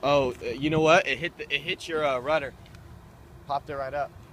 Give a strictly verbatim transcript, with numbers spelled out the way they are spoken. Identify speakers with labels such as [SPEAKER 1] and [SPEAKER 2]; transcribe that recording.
[SPEAKER 1] Oh, uh, you know what? It hit the, it hit your uh, rudder. Popped it right up.